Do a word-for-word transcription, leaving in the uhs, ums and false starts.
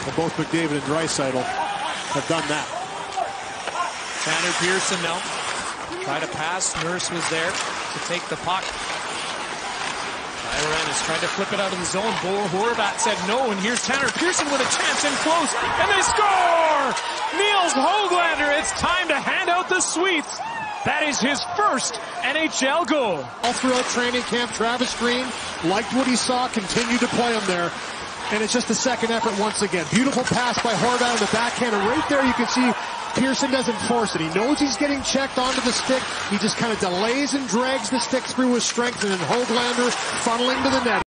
And both McDavid and Draisaitl have done that. Tanner Pearson now. Try to pass. Nurse was there to take the puck. Tyler Ennis tried to flip it out of the zone. Bo Horvat said no, and here's Tanner Pearson with a chance in close, and they score! Niels Hoglander, it's time to hand out the sweets. That is his first N H L goal. All throughout training camp, Travis Green liked what he saw, continued to play him there. And it's just the second effort once again. Beautiful pass by Horvat on the backhand, and right there you can see Pearson doesn't force it. He knows he's getting checked onto the stick. He just kind of delays and drags the stick through his strength, and then Hoglander funneling to the net.